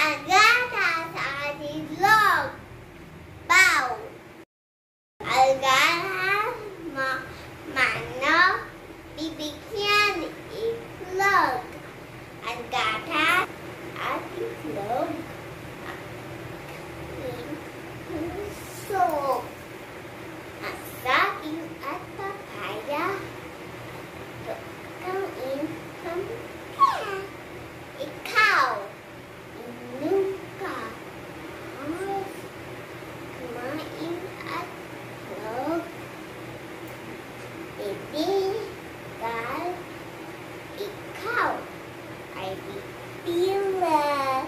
Agatas at itlog. Bow. Agatas manok. Bibigyan itlog. Agatas at itlog. Puso. Saging at papaya. Kain ka. Ikaw. Inom ka. Kumain at itlog. Bibigyan. Ikaw ay bibilang.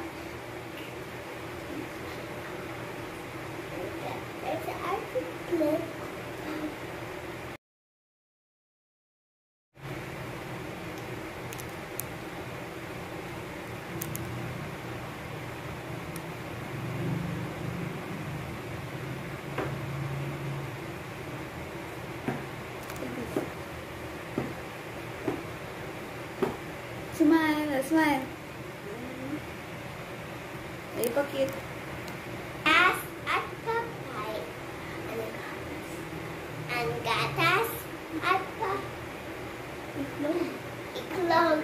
Smile, smile. Ipakit. Gatas at papay. Ang gatas at Itlog. itlog.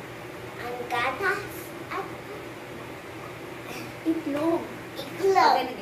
Ang gatas at Itlog. itlog.